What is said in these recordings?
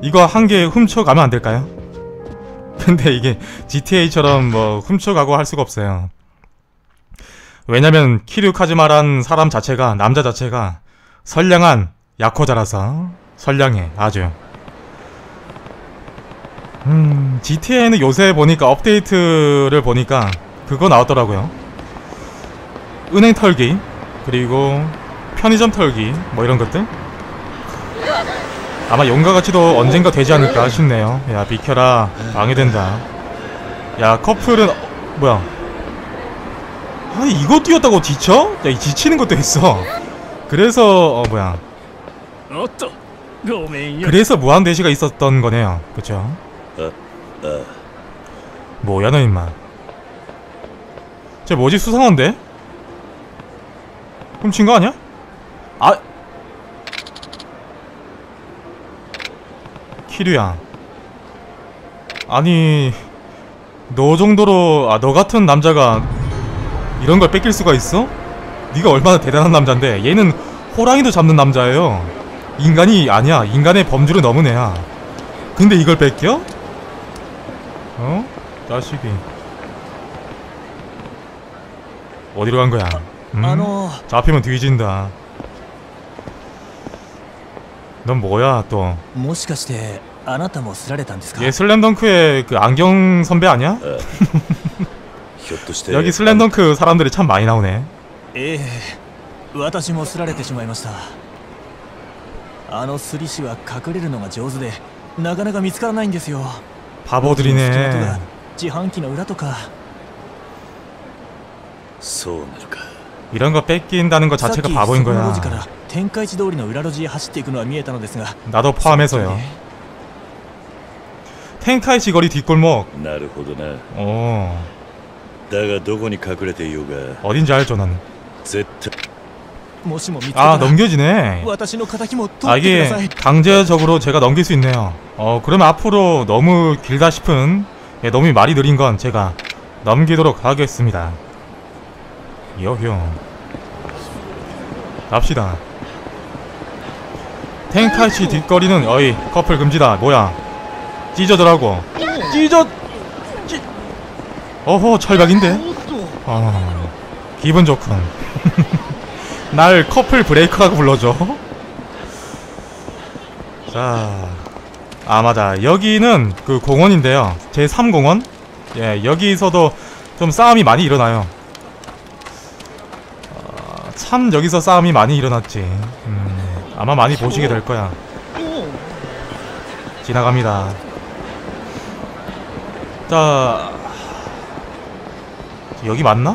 이거 한 개 훔쳐가면 안 될까요? 근데 이게 GTA처럼 뭐 훔쳐가고 할 수가 없어요. 왜냐면 키류 카즈마란 사람 자체가, 남자 자체가 선량한 야쿠자라서. 선량해 아주. GTA는 요새 보니까 업데이트를 보니까 그거 나왔더라고요. 은행 털기, 그리고 편의점 털기, 뭐 이런 것들. 아마 용과 같이도 언젠가 되지 않을까 싶네요. 야 비켜라, 방해된다. 야 커플은 뭐야, 아니 이거 뛰었다고 지쳐? 야 이 지치는 것도 있어. 그래서 뭐야, 그래서 무한대시가 있었던 거네요. 그쵸? 뭐야 너 임마. 쟤 뭐지, 수상한데? 훔친 거 아니야? 아 키류야, 아니 너 정도로, 너 같은 남자가 이런 걸 뺏길 수가 있어? 네가 얼마나 대단한 남잔데. 얘는 호랑이도 잡는 남자예요. 인간이 아니야. 인간의 범주를 넘은 애야. 근데 이걸 뺏겨? 어? 자식이 어디로 간 거야? 잡히면 뒤진다. 넌 뭐야 또? 얘 슬램덩크의 그 안경 선배 아니야? 여기 슬램덩크 사람들이 참 많이 나오네. 바보들이네. 이런 거 뺏긴다는 거 자체가 바보인 거야. 나도 포함해서요. 텐카이치 거리 뒷골목. 어딘지 알죠 나는. 아 넘겨지네. 아 이게 강제적으로 제가 넘길 수 있네요. 그러면 앞으로 너무 길다 싶은, 너무 말이 느린 건 제가 넘기도록 하겠습니다. 여효 갑시다. 텐카이치 뒷거리는 어이 커플 금지다. 뭐야 찢어더라고. 어허 철벽인데. 기분 좋군. 날 커플 브레이커라고 불러줘. 자, 맞아. 여기는 그 공원인데요. 제3공원. 예, 여기서도 좀 싸움이 많이 일어나요. 참 여기서 싸움이 많이 일어났지. 아마 많이 보시게 될 거야. 지나갑니다. 자, 여기 맞나?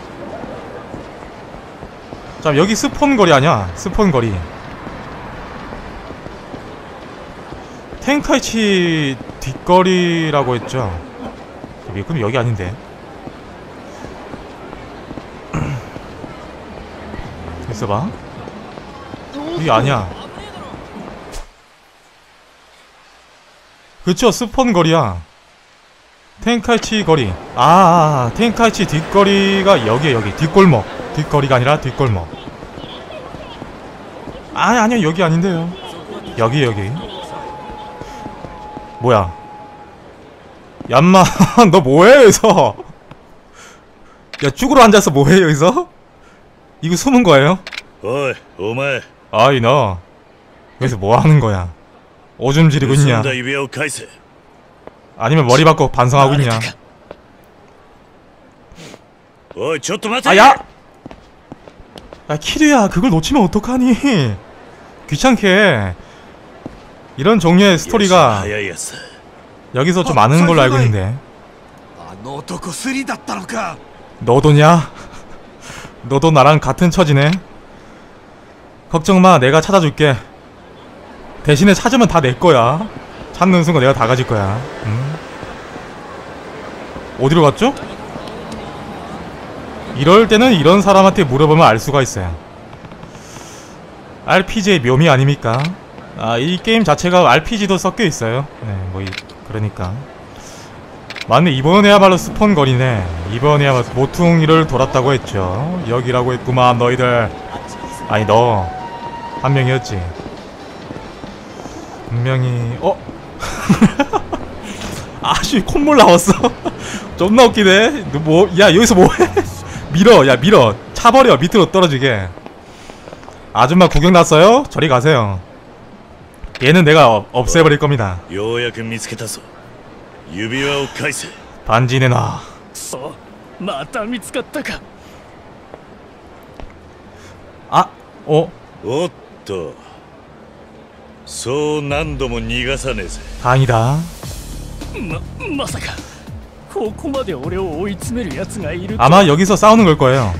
자, 여기 스폰 거리 아니야? 스폰 거리. 텐카이치 뒷거리라고 했죠. 그럼 여기 아닌데. 있어봐. 여기 아니야. 그쵸, 스폰 거리야. 텐카이치 거리. 텐카이치 뒷거리가 여기에. 여기 뒷골목. 뒷거리가 아니라 뒷골목. 아니야 여기 아닌데요. 여기. 뭐야 얌마. 너 뭐해 여기서? 야 쭈그러 앉아서 뭐해 여기서? 이거 숨은 거예요? 어이 오마에. 아이 너 여기서 뭐하는 거야? 오줌 지르고 있냐? 아니면 머리 받고 반성하고 있냐? 어이 저또 맞아. 야 키류야 그걸 놓치면 어떡하니? 귀찮게. 이런 종류의 스토리가 여기서 좀 많은 걸로 알고 있는데. 너도냐? 너도 나랑 같은 처지네. 걱정마 내가 찾아줄게. 대신에 찾으면 다 내거야. 찾는 순간 내가 다 가질 거야. 어디로 갔죠? 이럴 때는 이런 사람한테 물어보면 알 수가 있어요. RPG의 묘미 아닙니까? 이 게임 자체가 RPG도 섞여 있어요. 네, 그러니까. 맞네, 이번에야말로 스폰 거리네. 이번에야말로 모퉁이를 돌았다고 했죠. 여기라고 했구만, 너희들. 아니, 너. 한 명이었지. 분명히 아씨 콧물 나왔어. 존나 웃기네. 너 뭐, 야 여기서 뭐해? 밀어, 야 밀어, 차버려 밑으로 떨어지게. 아줌마 구경 났어요? 저리 가세요. 얘는 내가 없애버릴 겁니다. ようやく見つけたぞ。指輪を返せ。 반지 내놔. そうまた見つかったか。 아, おっと、そう何度も逃がさねえぜ。 다행이다. まさかここまで俺を追い詰める奴がいると。 아마 여기서 싸우는 걸 거예요.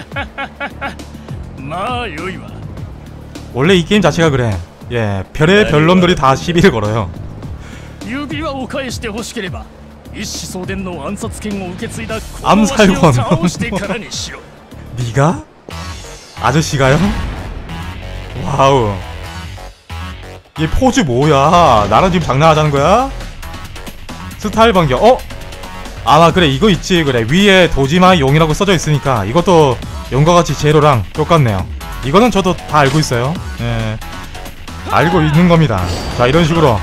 まあよいわ。 원래 이 게임 자체가 그래. 예, 별의 별놈들이 다 시비를 걸어요. 指輪を返してほしければ一子相伝の暗殺権を受け継いだこの 암살권. わしを倒してからにしろ。 네가? 아저씨가요? 와우. 얘 포즈 뭐야? 나랑 지금 장난하자는 거야? 스타일 변경. 아마 그래 이거 있지. 그래 위에 도지마 용이라고 써져 있으니까 이것도 용과 같이 제로랑 똑같네요. 이거는 저도 다 알고 있어요. 예, 알고 있는 겁니다. 자 이런 식으로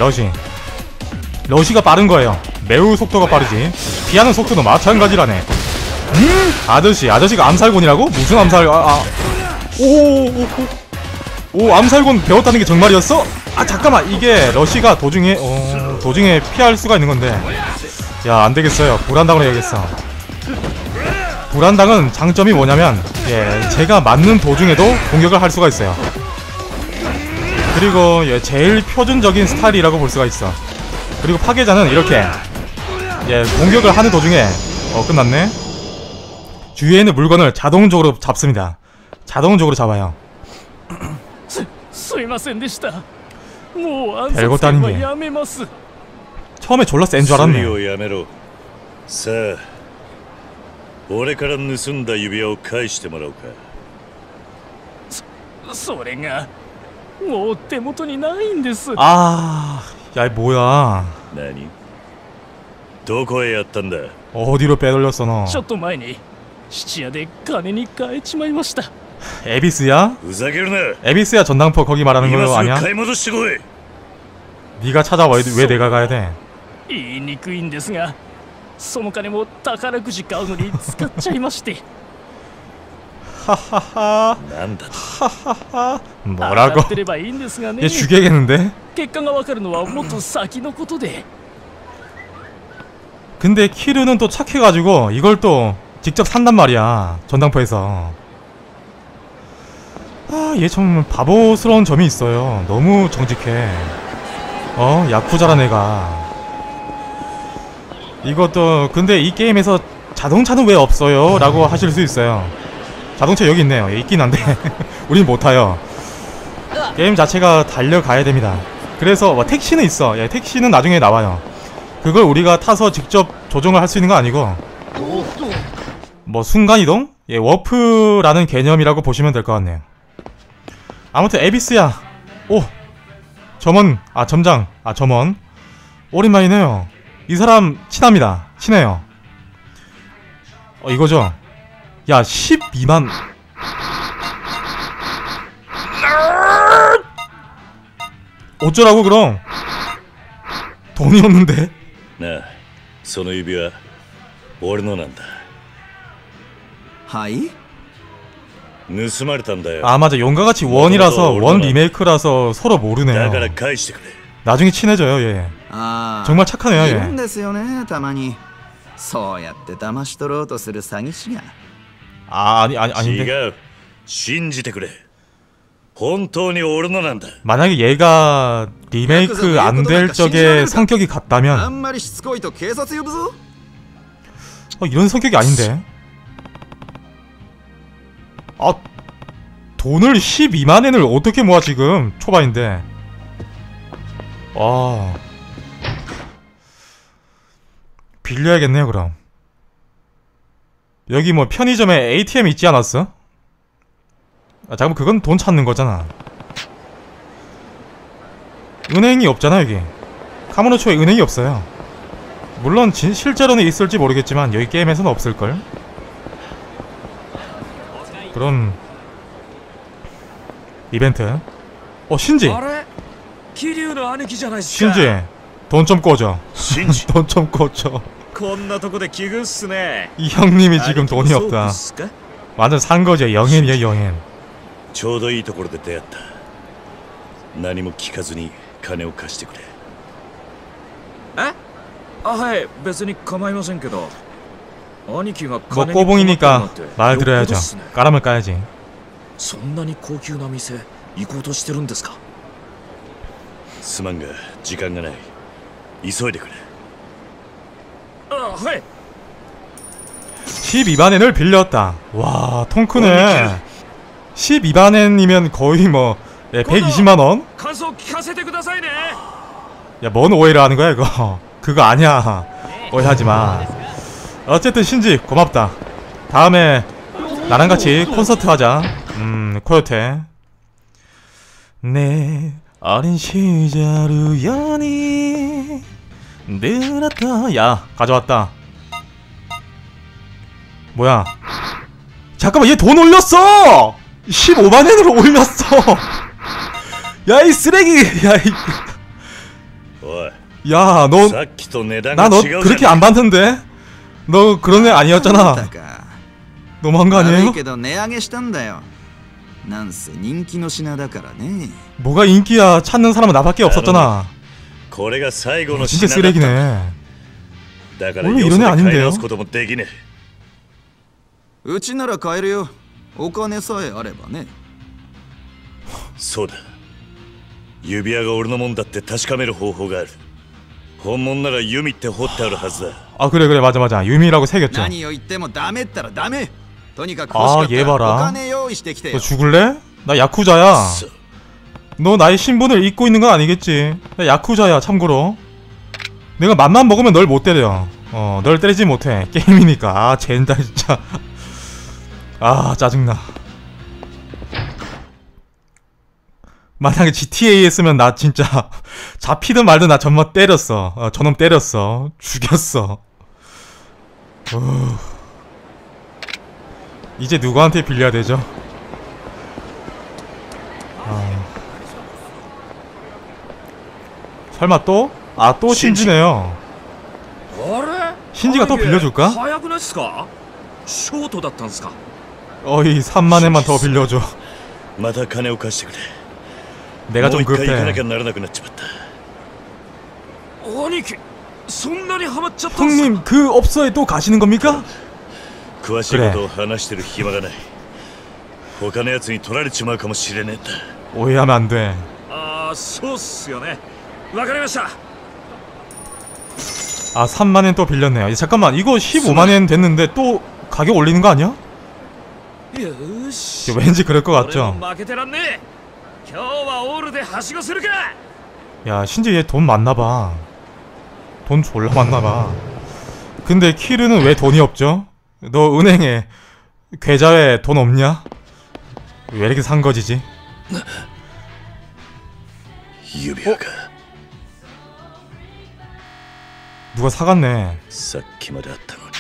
러시가 빠른 거예요. 매우 속도가 빠르지. 피하는 속도도 마찬가지라네. 아저씨가 암살곤이라고? 무슨 암살? 오 암살곤 배웠다는 게 정말이었어? 아 잠깐만, 이게 러시가 도중에 피할 수가 있는 건데. 야 안되겠어요. 불안당을 해야겠어. 불안당은 장점이 뭐냐면, 예, 제가 맞는 도중에도 공격을 할 수가 있어요. 그리고 예, 제일 표준적인 스타일이라고 볼 수가 있어. 그리고 파괴자는 이렇게, 예, 공격을 하는 도중에 끝났네. 주위에 있는 물건을 자동적으로 잡습니다. 자동적으로 잡아요. すいませんでした。もう暗 별것도 殺 아닌 権は 게. やめます。 처음에 졸라 센 줄 スリ 알았네. をやめろ。さあ、俺から盗んだ指輪を返してもらおうか。 それがもう手元にないんです。 아, 야, 뭐야. 何？どこへやったんだ？ 어디로 빼돌렸어 너? ちょっと前に質屋で金に変えちまいました。 에비스야? ふざけるな。 에비스야 전당포 거기 말하는 今 거 すぐ 아니야? 買い戻してこい。 네가 찾아와. 왜 내가 가야 돼? 言いにくいんですが、その金も宝くじ買うのに使っちゃいまして。 하하하. なんだと。 하하하. 当 뭐라고? たってればいいんですがね。 얘 죽여야겠는데? 結果がわかるのはもっと先のことで。 근데 키르는 또 착해가지고 이걸 또 직접 산단 말이야. 전당포에서. 아, 얘 좀 바보스러운 점이 있어요. 너무 정직해. 야쿠자란 애가. 이것도 근데 이 게임에서 자동차는 왜 없어요? 라고 하실 수 있어요. 자동차 여기 있네요. 있긴 한데 우린 못 타요. 게임 자체가 달려가야 됩니다. 그래서 택시는 있어. 예, 택시는 나중에 나와요. 그걸 우리가 타서 직접 조종을 할 수 있는 거 아니고, 뭐 순간이동? 예, 워프라는 개념이라고 보시면 될 것 같네요. 아무튼 에비스야. 오, 점원. 점원. 오랜만이네요. 이 사람 친합니다. 친해요. 이거죠. 야, 12만. 어쩌라고 그럼? 돈이 없는데. なあ、その指輪、俺のなんだ。 はい？ 盗まれたんだよ。 아 맞아, 용과같이 원이라서 원 리메이크라서 서로 だ 모르네요. から返してくれ。 나중에 친해져요 얘. ああ、 정말 착하네요 いるん 얘. ですよね、たまに。そうやって騙し取ろうとする詐欺師が。 아닌데. 違う。信じてくれ。本当に俺のなんだ。 만약에 얘가 리메이크 안 될 적에 성격이 あ 같다면, んまりしつこいと警察呼ぶぞ。 이런 성격이 아닌데. 돈을 12만엔을 어떻게 모아 지금 초반인데. 와, 빌려야겠네요 그럼. 여기 뭐 편의점에 ATM 있지 않았어? 잠깐만, 그건 돈 찾는 거잖아. 은행이 없잖아 여기. 카무노초에 은행이 없어요. 물론 실제로는 있을지 모르겠지만 여기 게임에서는 없을걸? 그럼 이벤트. 신지. あれ？ 桐生の兄貴じゃないっすか。 신지 돈 좀 꿔줘. シンジ 돈 좀 꿔줘. こんなとこで奇遇っすね。 이 형님이 지금 兄貴も 돈이 そうっ 없다. すか。 완전 산 거지. 영앤이야 영앤. ちょうどいいところで出会った。何も聞かずに金を貸してくれ。 え？あ、はい別に構いませんけど。兄貴が 뭐 金に困ったなん 꼬봉이니까 て 말 よっぽど 들어야죠. っすね。 까람을 까야지. そんなに高級な店行こうとしてるんですか。 すまんが時間がない。急いでくれ。 あ、はい。 12만엔을 빌렸다. 와, 통 크네. 12만엔이면 거의 뭐 120만 원? 感想聞かせてくださいね。 야, 뭔 오해를 하는 거야, 이거? 그거 아니야. 오해하지 마. 어쨌든 신지 고맙다. 다음에 나랑 같이 콘서트 하자. 코요테. 내 어린 시절 우연히 늘었다. 야, 가져왔다. 뭐야? 잠깐만, 얘 돈 올렸어! 15만엔으로 올렸어! 야, 이 쓰레기! 야, おい 야, 너, さっきと値段 나 が 너 違う 그렇게 じゃ 안 ね 봤는데? 너 그런 애 あん 아니었잖아. たか。 너무한 거 悪 아니에요? いけど値上げしたんだよ。なんせ人気の品だからね。 뭐가 인기야? 찾는 사람은 나밖에 없었잖아. えこれが最後の 진짜 品だった。 쓰레기네. だから 원래 よ 이런 そ 애 で買い 아닌데요? 直すこともできねえ。 うちなら買えるよ。お金さえあればね。 そうだ。指輪が俺のもんだって確かめる方法がある。本物なら弓って彫ってあるはずだ。 아, 그래, 맞아, 맞아. 유미라고 새겼죠. 何を言ってもダメったらダメ。とにかくあ欲しかった言えばららお金用意してきて 너 よ。 죽을래? 나 야쿠자야. そう 너 나의 신분을 잊고 있는 건 아니겠지? 나 야쿠자야, 참고로. 내가 맘만 먹으면 널 못 때려. 널 때리지 못해. 게임이니까. 아, 젠다, 진짜. 아, 짜증나. 만약에 GTA 했으면 나 진짜 잡히든 말든 나 정말 때렸어. 저놈 때렸어. 죽였어. 이제 누구한테 빌려야 되죠? 설마 또? 아, 또 신지네요. あれ？ 신지가 또 빌려줄까? 早くないっすか？ショートだったんすか？ 어이, 3만엔만 더 빌려줘. また金を貸してくれ。 내가 もう 좀 一回行かなき 급해. ゃならなくなっちまった。 兄貴、そんなにハマっちゃったんすか？ 형님, 그 업소에 또 가시는 겁니까? 詳しいことを話してる暇がない。他のやつに取られちまうかもしれねえんだ。 오해하면 안 돼. ああ、そうっすよね。わかりました。 아, 3만엔 또 빌렸네요. 잠깐만, 이거 15만엔 됐는데 또 가격 올리는 거 아니야? よし。 왠지 그럴 것 俺 같죠? も負けてらんねえ。今日はオールではしごするか。 야, 신지 얘 돈 많나봐. 돈 졸라 많나봐. 근데 키르는 왜 돈이 없죠? 너 은행에 계좌에 돈 없냐? 왜 이렇게 산거지지? 指輪が 누가 사갔네. さっきまであったのに。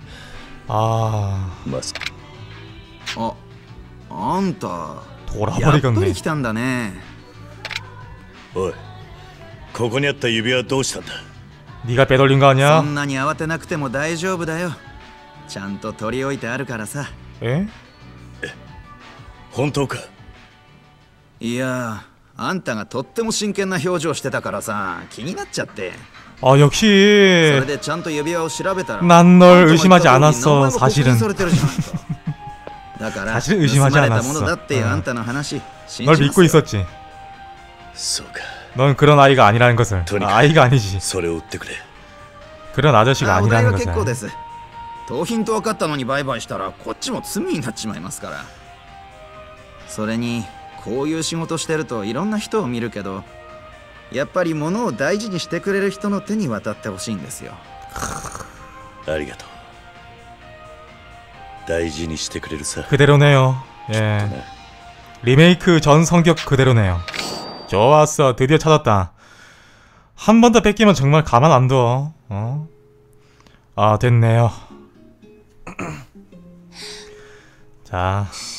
아, まさあ、あんたやっぱ 돌아버리겠네. り来たんだね。 おい、ここにあった指輪はどうしたんだ。 네가 빼돌린 거 そ 아니야? んなに慌てなくても大丈夫だよ。ちゃんと取り置いてあるからさ。 에? 本当か。 いや、あんたがとっても真剣な表情してたからさ、気になっちゃって。 아, それ 역시 でちゃんと指輪を調べたら 난 널 あんたも 의심하지 言った通り 않았어. 名前が刻印 사실은 されてるじゃないか。だから 사실은 의심하지 盗まれた 않았어. ものだっていう 어. あんたの話信じ 널 ます 믿고 よ。 있었지. そうか。 넌 그런 아이가 아니라는 것을. 그러니까. 아, 아이가 아니지. それを売ってくれ。 그런 아저씨가 あ、お代 아니라는 は結構 것을. です。盗品と分かったのに売買したらこっちも罪になっちまいますから。それにこういう仕事してるといろんな人を見るけど、やっぱり物を大事にしてくれる人の手に渡ってほしいんですよ。 ありがとう。大事にしてくれるさ。 그대로네요. 예. 리메이크 전 성격 그대로네요. 좋았어. 드디어 찾았다. 한 번 더 뺏기면 정말 가만 안 둬. 어? 아, 됐네요. 자,